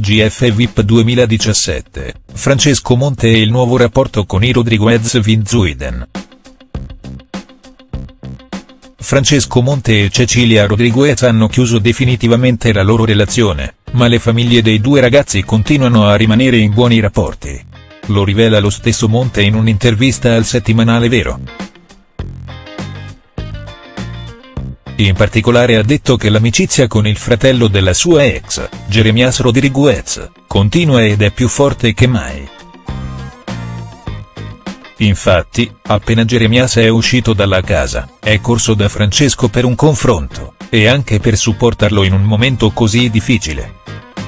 GF VIP 2017, Francesco Monte e il nuovo rapporto con i Rodriguez Van Zuiden. Francesco Monte e Cecilia Rodriguez hanno chiuso definitivamente la loro relazione, ma le famiglie dei due ragazzi continuano a rimanere in buoni rapporti. Lo rivela lo stesso Monte in un'intervista al settimanale Vero. In particolare ha detto che l'amicizia con il fratello della sua ex, Jeremias Rodriguez, continua ed è più forte che mai. Infatti, appena Jeremias è uscito dalla casa, è corso da Francesco per un confronto, e anche per supportarlo in un momento così difficile.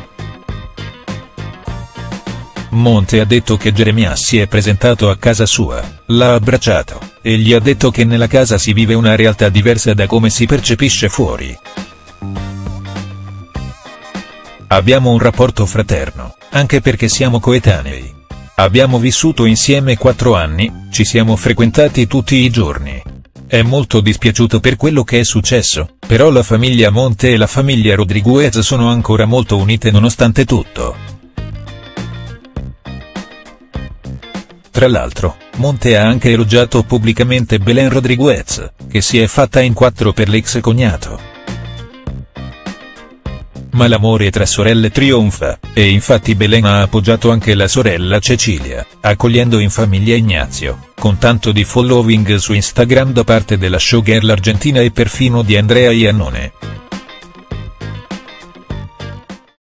Monte ha detto che Jeremias si è presentato a casa sua, l'ha abbracciato, e gli ha detto che nella casa si vive una realtà diversa da come si percepisce fuori. Abbiamo un rapporto fraterno, anche perché siamo coetanei. Abbiamo vissuto insieme 4 anni, ci siamo frequentati tutti i giorni. È molto dispiaciuto per quello che è successo, però la famiglia Monte e la famiglia Rodriguez sono ancora molto unite nonostante tutto. Tra l'altro, Monte ha anche elogiato pubblicamente Belén Rodriguez, che si è fatta in 4 per l'ex cognato. Ma l'amore tra sorelle trionfa, e infatti Belén ha appoggiato anche la sorella Cecilia, accogliendo in famiglia Ignazio, con tanto di following su Instagram da parte della showgirl argentina e perfino di Andrea Iannone.